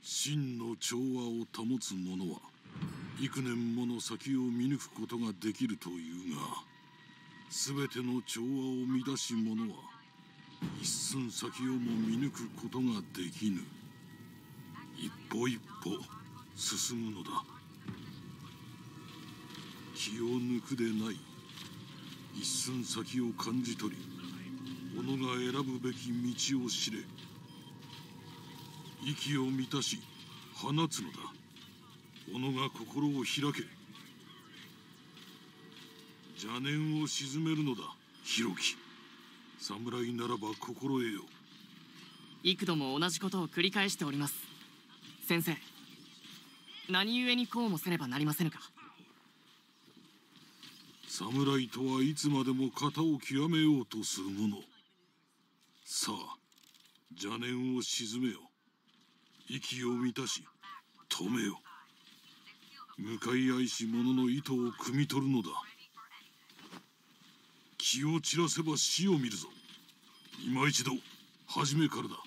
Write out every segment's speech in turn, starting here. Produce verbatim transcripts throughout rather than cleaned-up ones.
真の調和を保つ者は幾年もの先を見抜くことができるというが、全ての調和を乱し者は一寸先をも見抜くことができぬ。一歩一歩進むのだ。気を抜くでない。一寸先を感じ取り、己が選ぶべき道を知れ。息を満たし放つのだ。己が心を開け。邪念を鎮めるのだ、弘樹。侍ならば心得よ。 幾度も同じことを繰り返しております。先生、何故にこうもせねばなりませぬか。 侍とはいつまでも型を極めようとする者。さあ、邪念を鎮めよ。息を満たし止めよ。向かい合いし者の意図を汲み取るのだ。気を散らせば死を見るぞ。今一度初めからだ。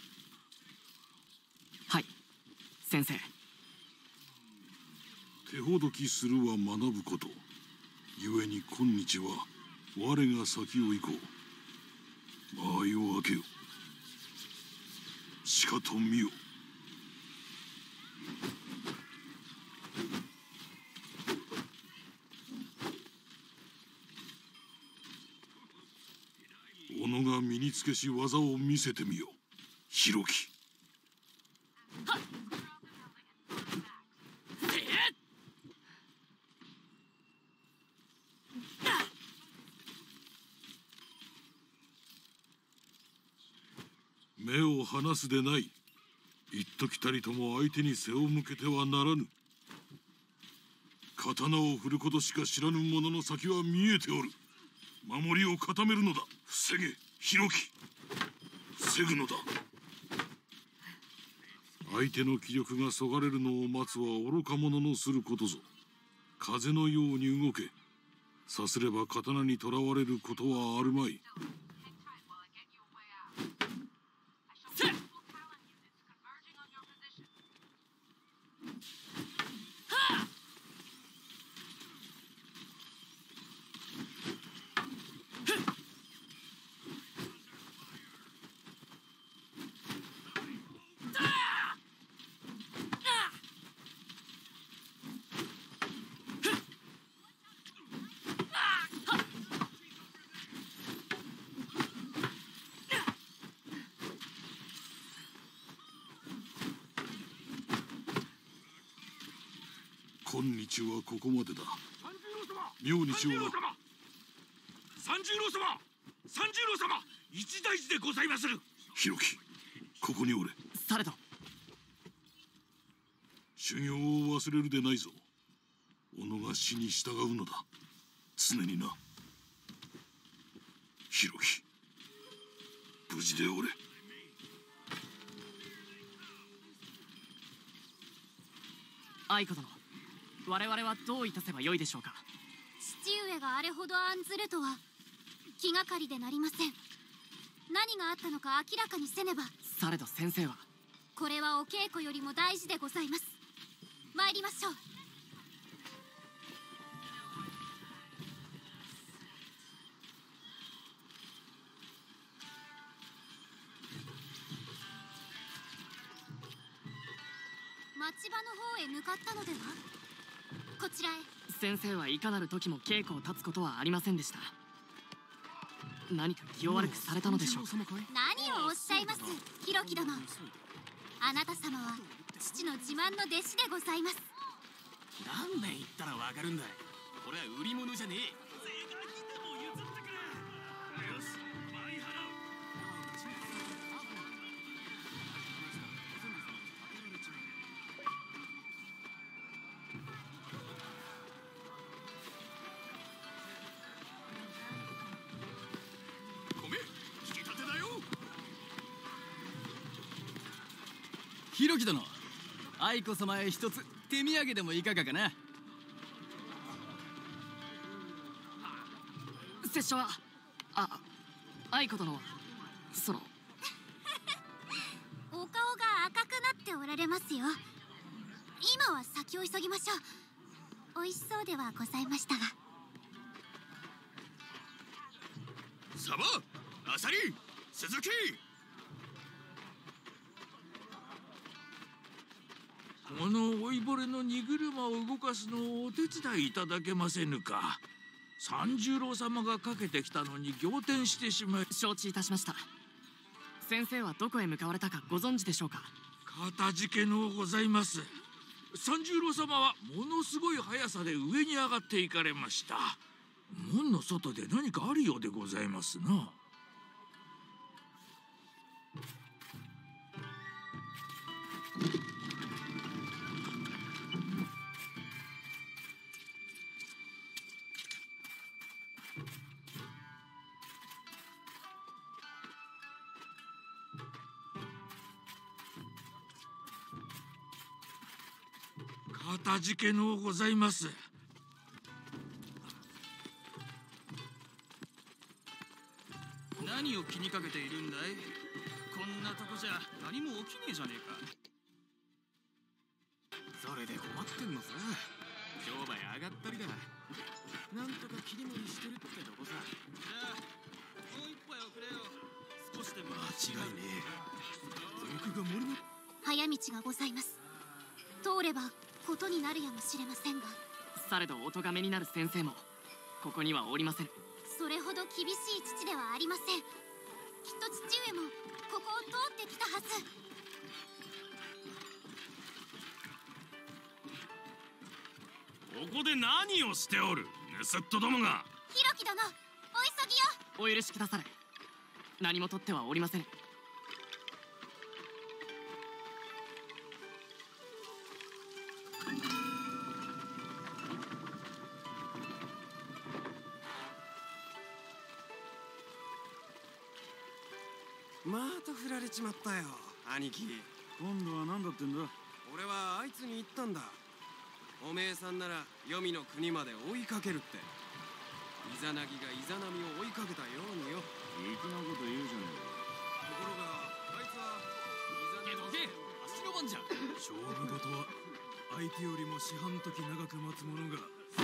はい、先生。 手ほどきするは学ぶこと。故に今日は我が先を行こう。間合いを開けよ。しかと見よ。己が身につけし技を見せてみよ、弘樹。目を離すでない。一時たりとも相手に背を向けてはならぬ。刀を振ることしか知らぬ者の先は見えておる。守りを固めるのだ。防げ、弘樹。防ぐのだ。相手の気力がそがれるのを待つは愚か者のすることぞ。風のように動け。さすれば刀にとらわれることはあるまい。今日はここまでだ。明日は三十郎様、三十郎様、一大事でございまする。 弘樹、ここにおれ。 されど修行を忘れるでないぞ。己が死に従うのだ、常にな。弘樹、無事でおれ。 愛子殿、我々はどういたせばよいでしょうか。 父上があれほど案ずるとは気がかりでなりません。何があったのか明らかにせねば。 されど先生は。 これはお稽古よりも大事でございます。参りましょう。町場の方へ向かったのでは。こちらへ。 先生はいかなる時も稽古を立つことはありませんでした。何か気を悪くされたのでしょうか。 何をおっしゃいます、弘樹殿。あなた様は父の自慢の弟子でございます。 何年言ったらわかるんだ。これは売り物じゃねえ。 弘樹殿、愛子様へ一つ手土産でもいかがかな。 拙者は、あ、愛子殿はそのお顔が赤くなっておられれますよ。今は先を急ぎましょう。美味しそうではございましたが。 サバ、アサリ、鈴木。この老いぼれの荷車を動かすのをお手伝いいただけませぬか。三十郎様がかけてきたのに仰天してしまい。 承知いたしました。先生はどこへ向かわれたかご存知でしょうか？ かたじけのうございます。三十郎様はものすごい速さで上に上がっていかれました。門の外で何かあるようでございますな。かたじけのうございます。 何を気にかけているんだい？こんなとこじゃ何も起きねえじゃねえか。それで困ってんのさ。商売上がったりだ。なんとか切り盛りしてるってとこさ。じゃあもう一杯をくれよ。少しでも間違いねえ。肉が森の早道がございます。通ればことになるやもしれませんが。 されどお咎めになる先生もここにはおりません。 それほど厳しい父ではありません。きっと父上もここを通ってきたはず。 ここで何をしておる、盗っ人どもが。 ひろき殿、お急ぎよ。 お許しくだされ。何も取ってはおりません。 また振られちまったよ、兄貴。 今度は何だってんだ。 俺はあいつに言ったんだ。おめえさんなら黄泉の国まで追いかけるって。イザナギがイザナミを追いかけたようによ。 粋なこと言うじゃねところがあいつはけどけ足の番じゃ。 勝負事は相手よりも四半時長く待つ者が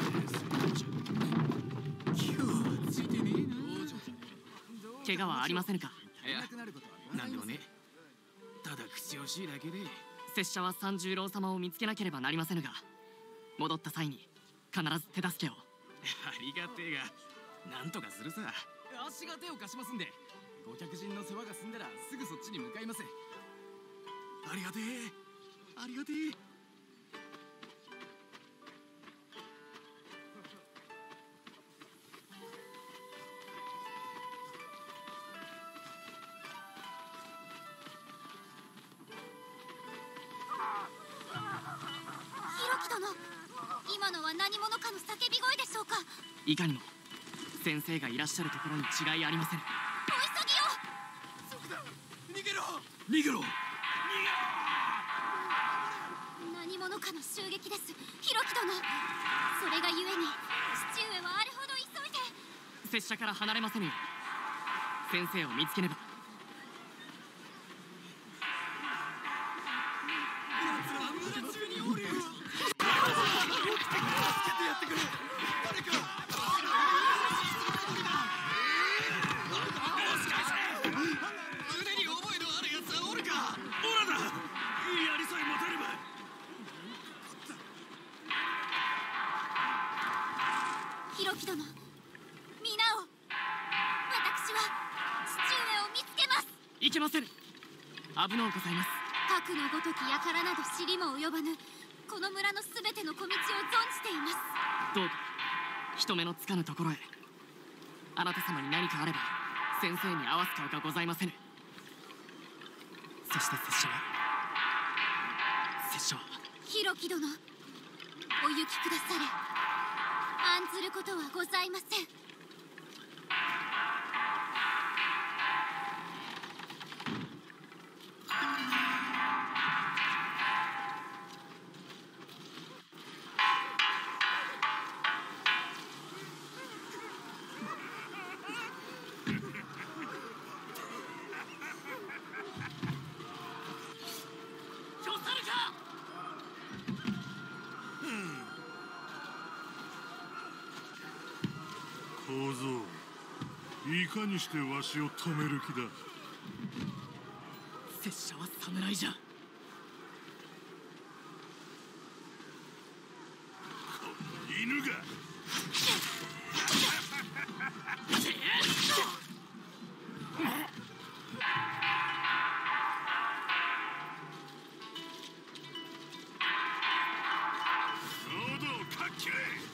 今日はついてねえな。 怪我はありませんか？ いや、なんでもね。ただ口惜しいだけで。 拙者は三十郎様を見つけなければなりませぬが、戻った際に必ず手助けを。 ありがてえが、なんとかするさ。足が手を貸しますんで、ご客人の世話が済んだらすぐそっちに向かいます。ありがてえ、ありがてえ。 ひろき殿、今のは何者かの叫び声でしょうか？ いかにも先生がいらっしゃるところに違いありません。 お急ぎよ。 逃げろ逃げろ。 何者かの襲撃です、ひろき殿。それがゆえに父上はあれほど急いで。 拙者から離れませぬよ。先生を見つけねば。 ひろき殿、皆を。私は父上を見つけます。 いけませぬ。危のうございます。 核のごとき輩など知りも及ばぬこの村のすべての小道を存じています。 どうか人目のつかぬところへ。あなた様に何かあれば先生に合わす顔がございませぬ。そして拙者は拙者はひろき殿、お行きくだされ。案ずることはございません。 よさるか。 小僧、いかにしてわしを止める気だ。 拙者は侍じゃ。 犬が喉をかっきれ。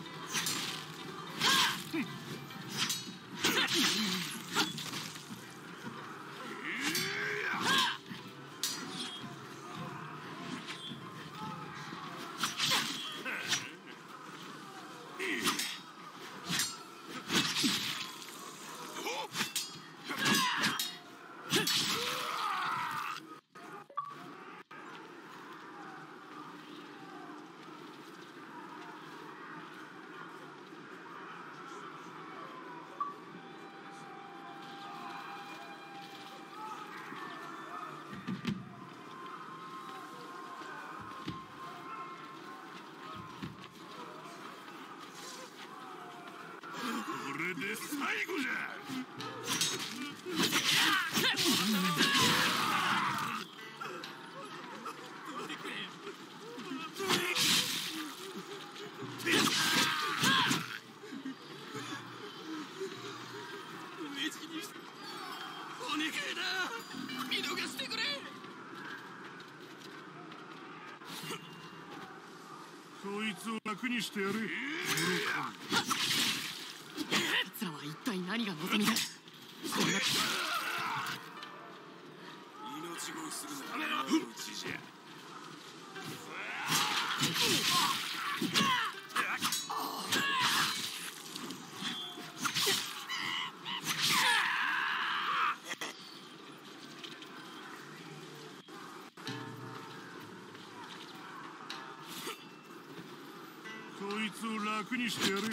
これで最後じゃ。 お願いだ、見逃してくれ。 そいつを楽にしてやれ。 奴らは一体何が望みだ。こんな命乞いするならうちじゃ。 そいつを楽にしてやれ。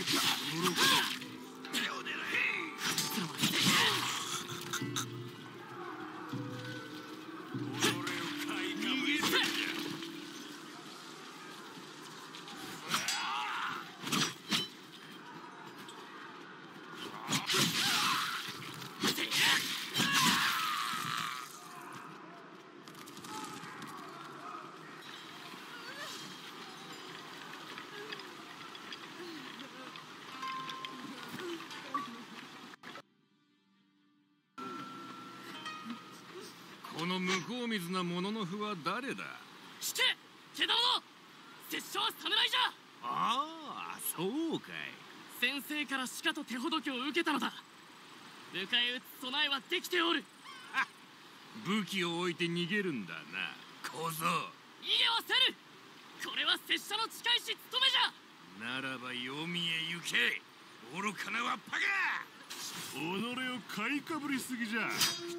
この向こう水なものの符は誰だ。 聞け、毛玉の拙者は侍じゃ。 ああ、そうかい。 先生からしかと手ほどきを受けたのだ。迎え撃つ備えはできておる。 武器を置いて逃げるんだな、小僧。 逃げはせぬ。これは拙者の近いし務めじゃ。 ならば黄泉へ行け、愚かなわっぱが。 己を買いかぶりすぎじゃ。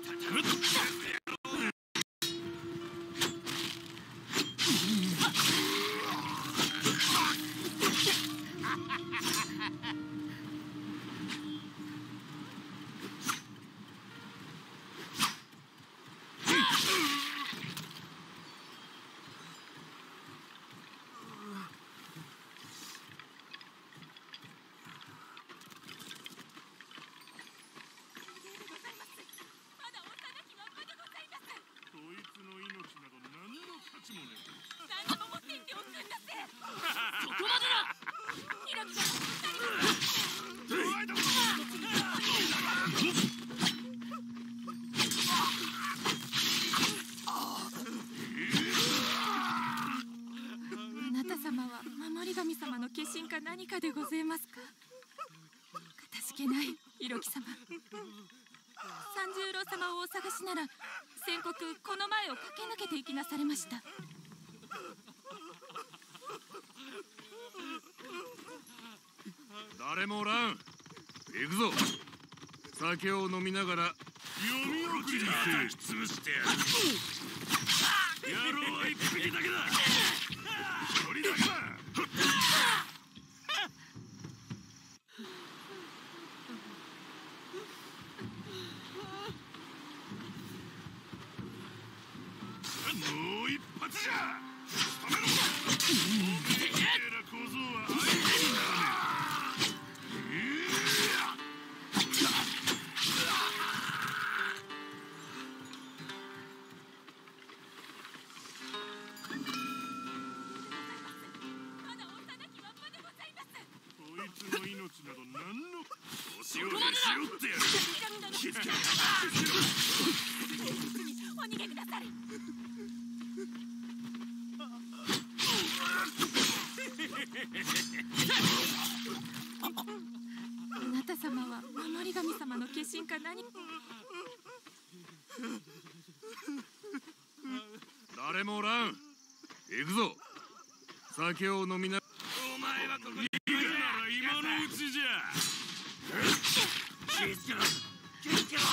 何かでございますか。かたじけない色木様。三十郎様をお探しなら先刻この前を駆け抜けて行きなされました。 誰もおらん。行くぞ。酒を飲みながら読み送りに叩き潰してやる。野郎は一匹だけだ。一人だけだ。もう一発じゃ。仕留めろ。てめえら小僧は相手にならねえ。 しようぜしろってやる。気付け。 お逃げください。あなた様は守り神様の化身か何？ 誰もおらん。行くぞ。酒を飲みな。お前はここにいるなら今のうちじゃ。気付けろ。気付けろ。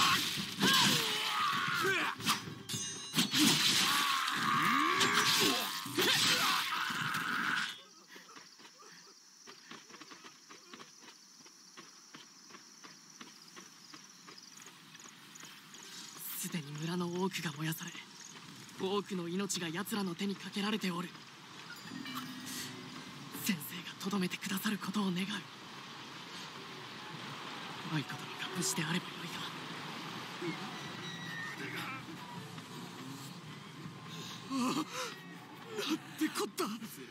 すでに村の多くが燃やされ、多くの命が奴らの手にかけられておる。先生がとどめてくださることを願う。愛ことに隠してあればよいが。ああ、なんてこった。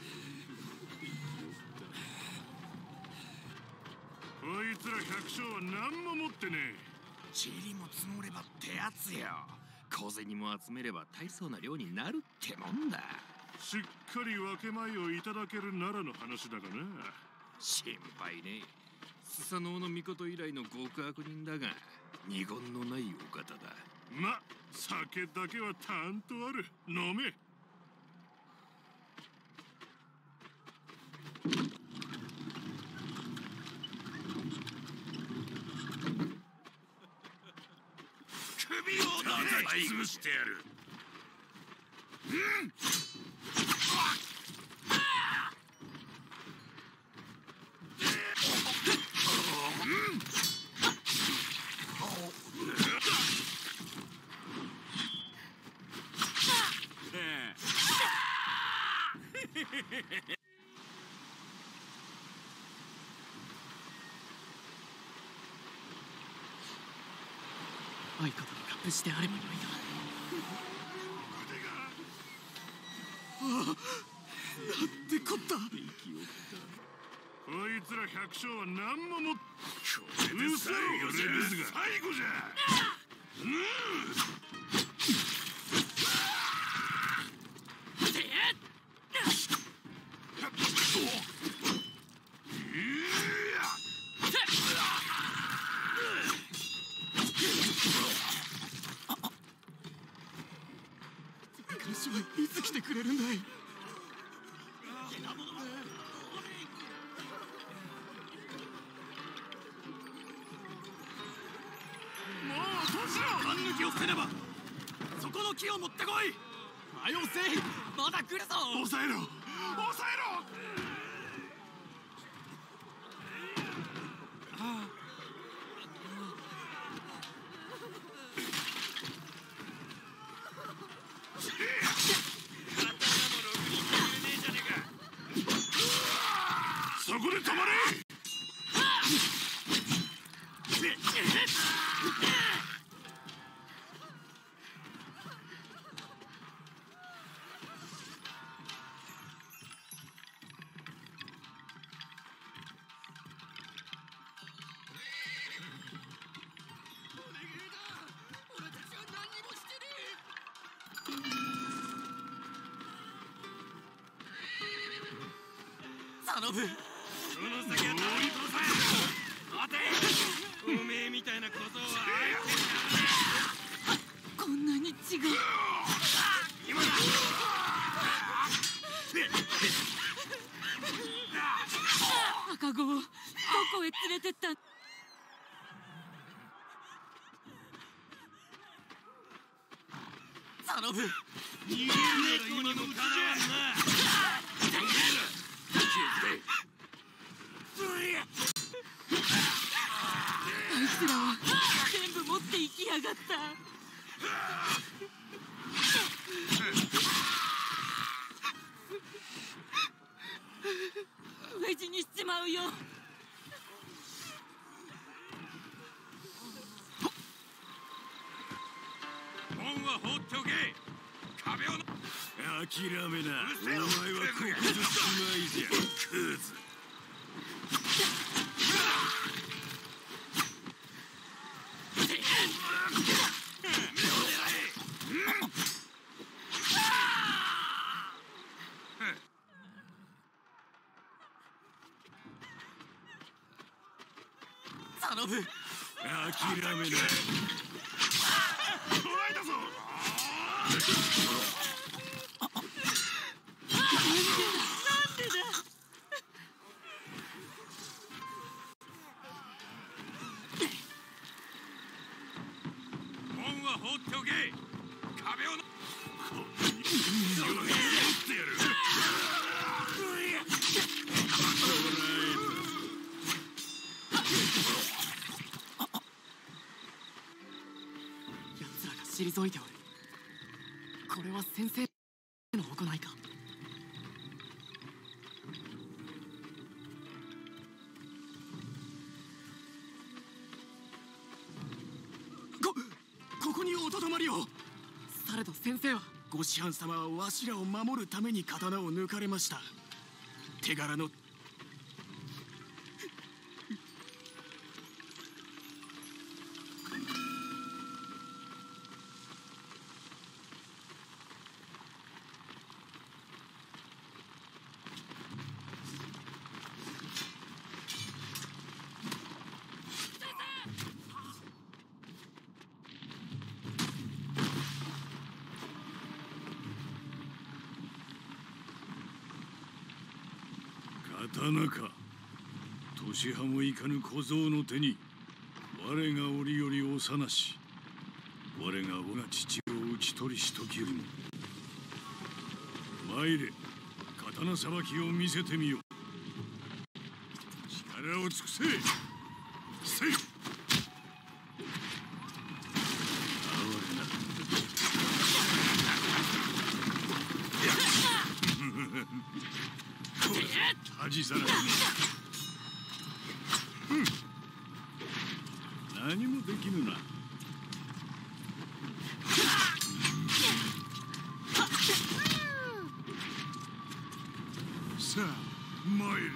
こいつら百姓は何も持ってねえ。 塵も積もればってやつよ。小銭も集めれば大層な量になるってもんだ。 しっかり分け前をいただけるならの話だがな。 心配ねえ。スサノオノミコト以来の極悪人だが二言のないお方だ。 ま、酒だけはたんとある。飲め。 首を叩き潰してやる。うん。 愛ことに隠してあればよいが。ああ、なんてこった。 こいつら百姓は何も持っ。 これで最後じゃ。 最後じゃ。うん。 いつ来てくれるんだい。 もうどうしよう。勘抜きを捨てればそこの木を持ってこい。 はよせい、まだ来るぞ。 抑えろ、抑えろ。そこで止まれ。 頼む。 その先はどうに殺さえ。待て。おめえみたいな小僧はこんなに血が。 今だ。 赤子をどこへ連れてった。 頼む。 逃げるなら今のうちじゃ。 あいつらは全部持って行きやがった。飢え死にしちまうよ。 門は放っておけ。壁を諦めな。お前はここでしまいじゃ。クズ。 頼む。 諦めない。捕らえたぞ。 なんでだ。 門は放っておけ。壁をのってやる。 奴らが退いておる。これは先生の行いか。 こ、ここにおとどまりを。 されど先生は。 ご師範様はわしらを守るために刀を抜かれました。手柄の刀か。年派もいかぬ小僧の手に我が折より幼し。我が我が父を討ち取りし時よりも。参れ、刀さばきを見せてみよ。力を尽くせ。せい。恥さらしね。何もできぬな。さあ参れ。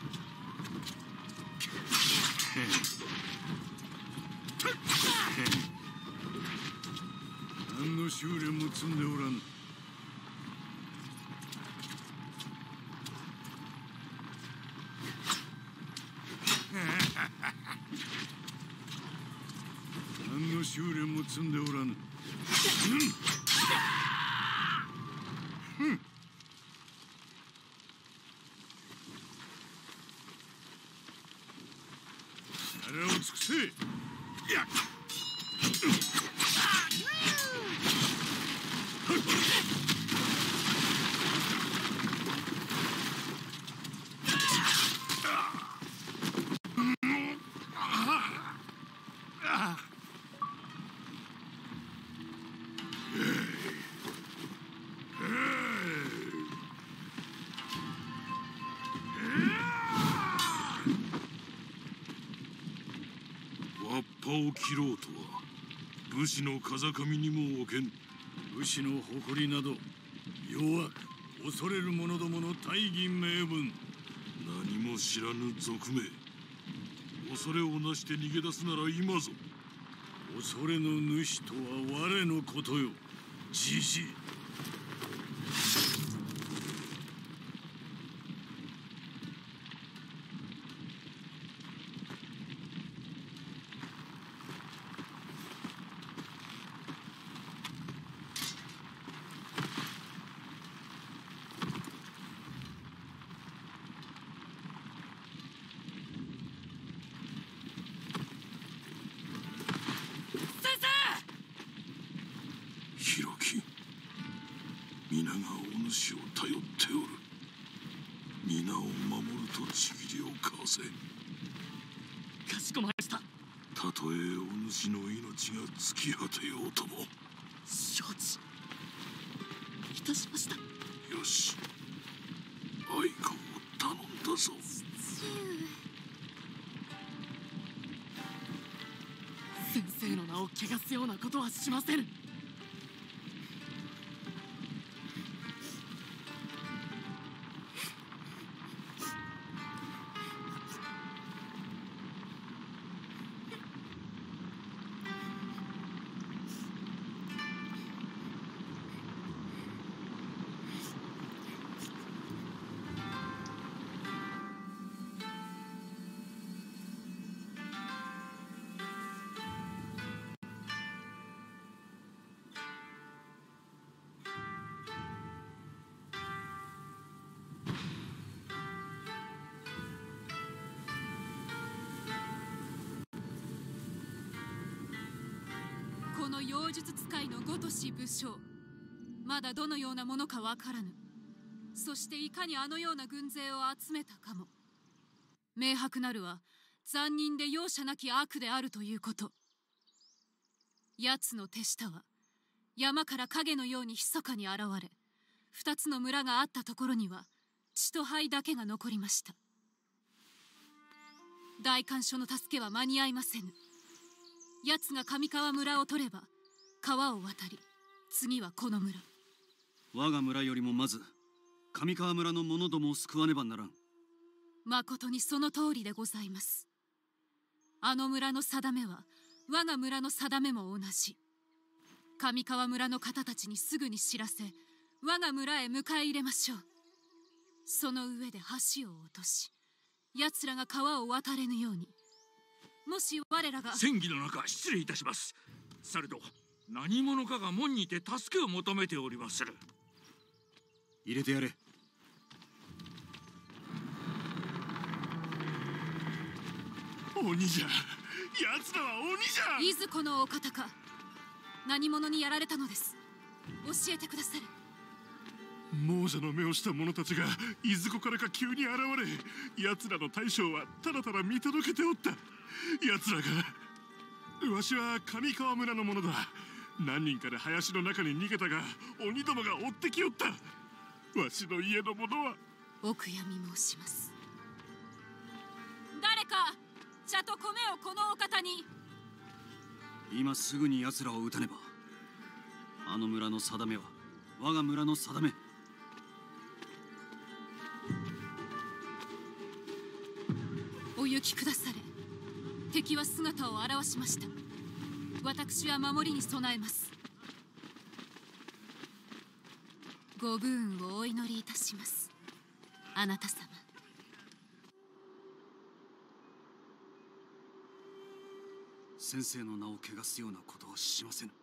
何の修練も積んでおらん。何の修練も積んでおらぬ。うん、うん、力を尽くせ。やっを切ろうとは武士の風上にも置けん。武士の誇りなど弱く恐れる者どもの大義名分。何も知らぬ賊め、恐れをなして逃げ出すなら今ぞ。恐れの主とは我のことよ、じじい。皆がお主を頼っておる。皆を守るとちぎりを交わせ。 かしこまりました。 たとえお主の命が尽き果てようとも。 承知いたしました。 よし、愛子を頼んだぞ。 先生の名を汚すようなことはしません。 その妖術使いのごとし武将、まだどのようなものかわからぬ。そしていかにあのような軍勢を集めたかも明白なるは、残忍で容赦なき悪であるということ。奴の手下は山から影のように密かに現れ、二つの村があったところには血と灰だけが残りました。大官所の助けは間に合いませぬ。奴が上川村を取れば川を渡り、次はこの村。 我が村よりもまず上川村の者どもを救わねばならん。 まことにその通りでございます。あの村の定めは我が村の定めも同じ。上川村の方たちにすぐに知らせ、我が村へ迎え入れましょう。その上で橋を落とし、奴らが川を渡れぬように。もし我らが戦議の中失礼いたします。されど何者かが門にて助けを求めておりまする。 入れてやれ。 鬼じゃ、奴らは鬼じゃ。 いずこのお方か。何者にやられたのです。教えてくだされ。 亡者の目をした者たちがいずこからか急に現れ、奴らの大将はただただ見届けておった。奴らが、わしは上川村の者だ。何人かで林の中に逃げたが、鬼どもが追ってきおった。わしの家の者は。 お悔やみ申します。誰か茶と米をこのお方に。 今すぐに奴らを撃たねば。あの村の定めは我が村の定め。 お行きくだされ。敵は姿を現しました。私は守りに備えます。ご武運をお祈りいたします、あなた様。 先生の名を汚すようなことはしませぬ。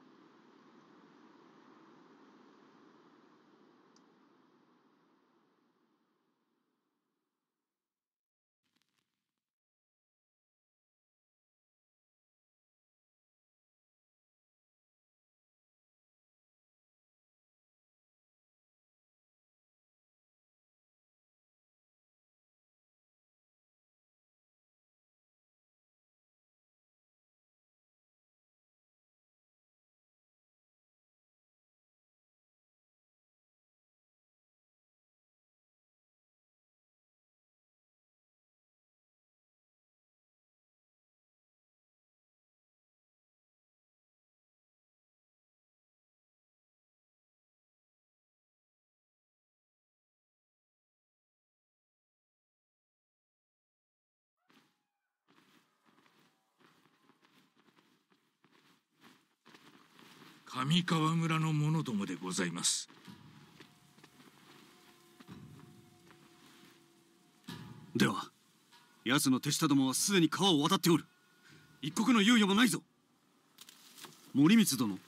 上川村の者どもでございます。 では奴の手下どもはすでに川を渡っておる。一刻の猶予もないぞ。森光殿、